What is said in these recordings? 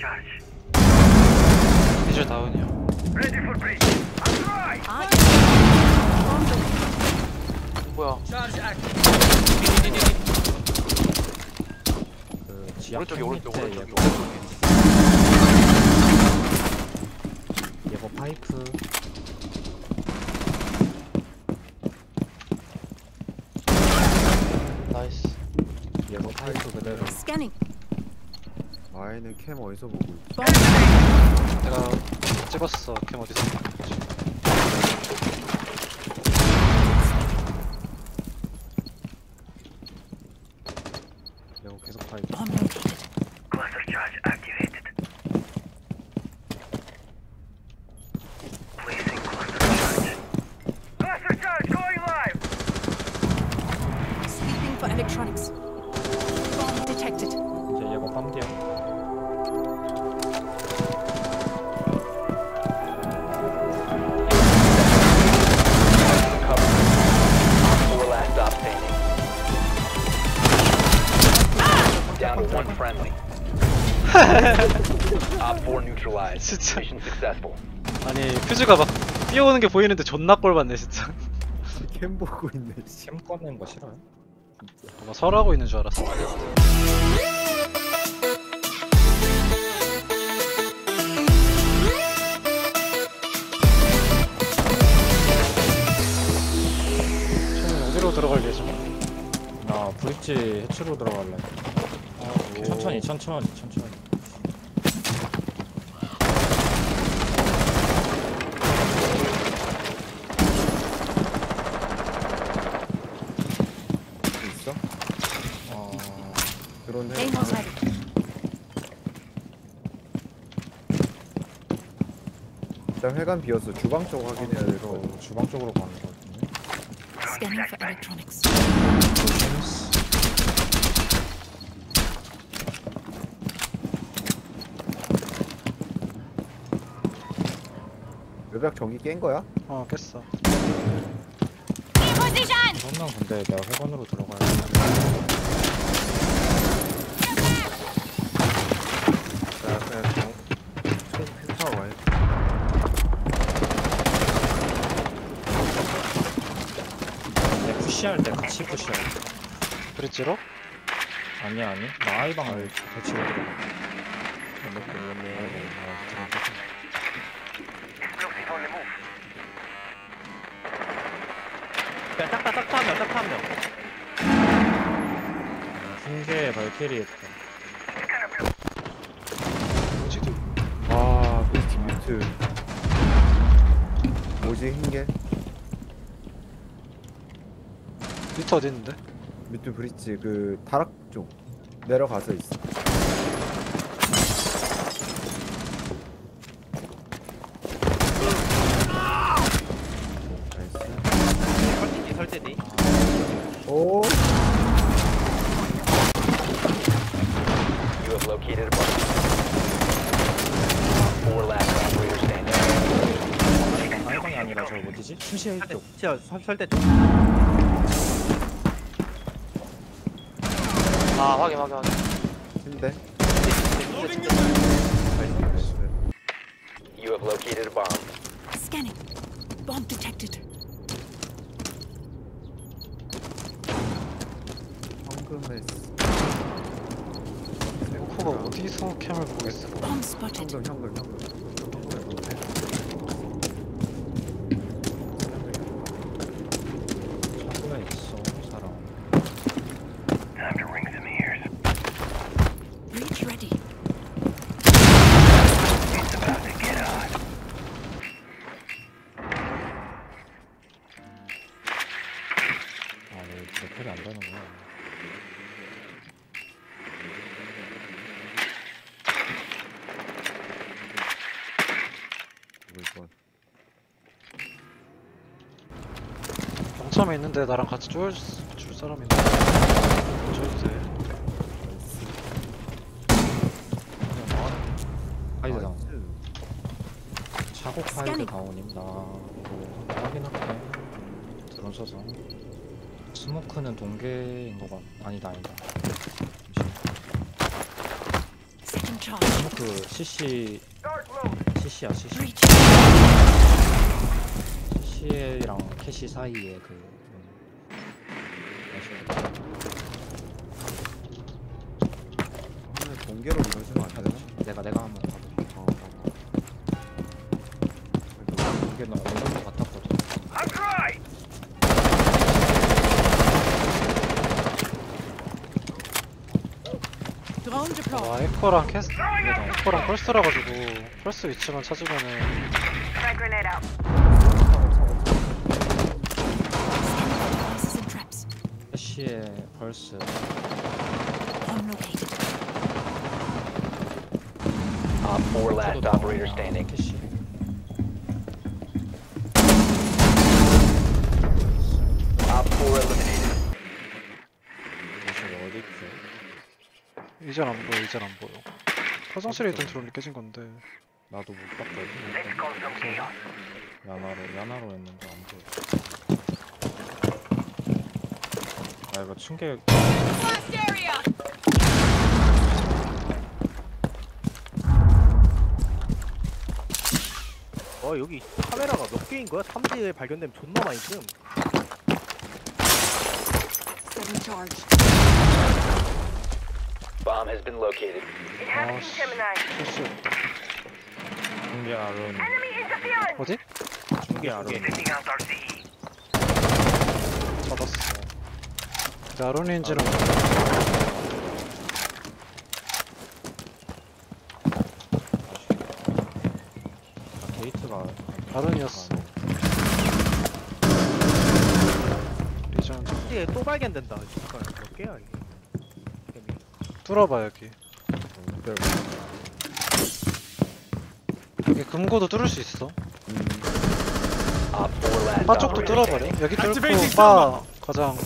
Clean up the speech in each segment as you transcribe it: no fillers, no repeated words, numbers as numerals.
비주 다운이야. 뭐야? 그 지하 오른쪽에 오른쪽 밑에 오른쪽에. 예고 파이프. 나이스. 예고 파이프 그대로. Scanning. 아이는 캠 어디서 보고 있지? 내가 찍었어. 캠 어디서? 예고 계속 파이프. Bomb located. Sweeping for electronics. Bomb detected. 이제 예고 빰디야. Four last stop standing. Down to one friendly. Op 4 neutralized. 진짜. Mission successful. 아니 퓨즈가 막 뛰어오는 게 보이는데 존나 꼴받네 진짜. 캠 보고 있네. 씨. 캠 꺼내는 거 싫어요? 뭐 설하고 있는 줄 알았어. 저는 어디로 들어갈 예정? 나 브릿지 해치로 들어갈래. 천천히. 있어? 드론 해. Aim was ready. 일단 회관 비었어. 주방 쪽 확인해야 될 거. 이거 주방 쪽으로 가는 거 같은데. Scanning for electronics. 외벽 전기 깬 거야? 어 깼어. 성남 근데 내가 회관으로 들어가야 돼. 자, 그냥 펜타워 와야 돼. 내 푸시할 때 같이 푸시할 때. 브릿지로? 아니야. 나 아이방을 해치로 들어가. 흰개 발키리 했다. 뭐지도? 아, 비스트 뮤트. 뭐지, 흰게? 미터 어디 있는데? 뮤트 브릿지 그 다락 쪽 내려가서 있어. 나이스. 설대디. 오. You have located a bomb. Four last operator standing. 아이방이 아니라 저 어디지? 푸시할 쪽. 설대. 아 확인. 힘대. You have located a bomb. Scanning. Bomb detected. 황금의 코가 어디서 캠을 보고 있어? Bomb spotted. 황금. 차고에 있어 사람. Breach ready. 아왜 제패이 안 되는 거야? 이번. 경참에 있는데 나랑 같이 줄 사람 있는데 줘주세요. 파이드 다운. 나이스. 차고 파이드 스캐닝. 다운입니다. 이거 확인할게. 드론 써서. 스모크는 동계인 거 같. 아니다. Setting charge. 그 CC야 CC. Breach. CC랑 캐시 사이에 그 공개로 이러시면 안 되나? 내가 한번 가볼게. 이게 나 어느 정도 같았거든. Drone deployed. 와 에코랑 에코랑 펄스라 가지고 펄스 위치만 찾으면은 Devices and traps. 캐시에 펄스. Bomb located. Op 4 last operator standing. 캐시. Op 4 eliminated. 캐시가 어디 있지? 이젠 안 보여 이젠 안 보여. 화장실에 있던 드론이 깨진 건데. 나도 못 봤거든. 야나로 했는데 안 보여. 아 이거 충격. 여기 카메라가 몇 개인 거야? 3D에 발견되면 존나 많이 뜸. Setting charge. Bomb has been located. 아씨 실수였다. 중계 아론. 어디? 중계 아론. 잡았어. 나로니인지는 게이트가 아론이었어. 리전 3D에 또 발견된다. 잠깐 몇 개야 이게? 개미. 뚫어봐 여기. 여기 금고도 뚫을 수 있어. Op 4 last 바 쪽도 operator 뚫어버려. standing. 여기 뚫고 바 가장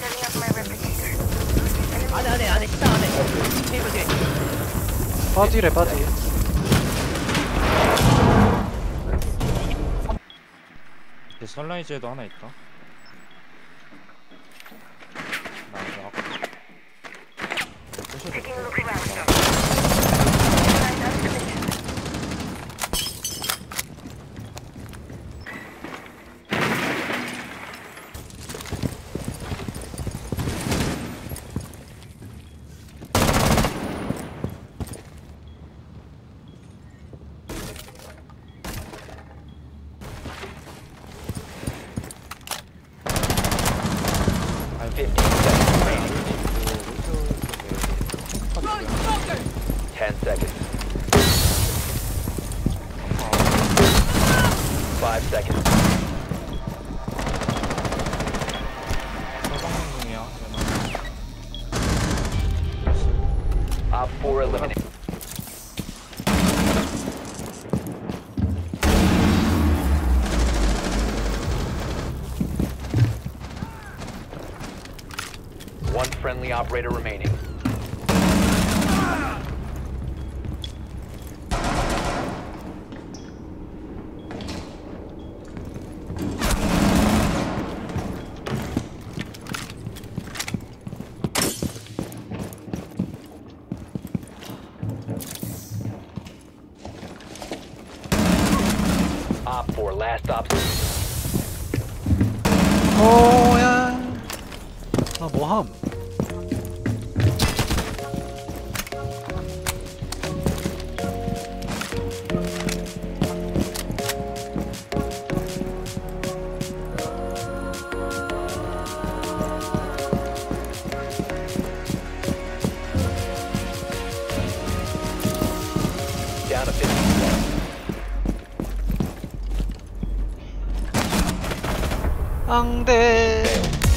안에 식당 안에. 테이블 뒤에. 바디래 바디. 선라이즈에도 하나 있다. 나 이거 아까 부셔도 I'm 15 seconds remaining. 10 seconds. 5 seconds. 서방 중이야. Op 4 eliminated. One friendly operator remaining. Op 4 last stop. 오야. 아 뭐함? Down to 50 seconds. 앙대. Failed.